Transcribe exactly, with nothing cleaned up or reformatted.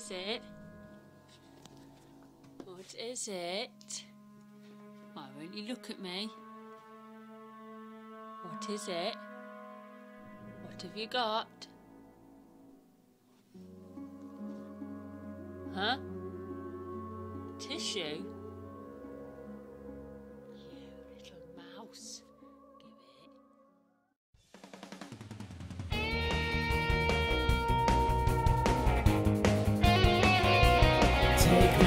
is it? What is it? Why won't you look at me? What is it? What have you got? Huh? Tissue? You little mouse. Give it. Take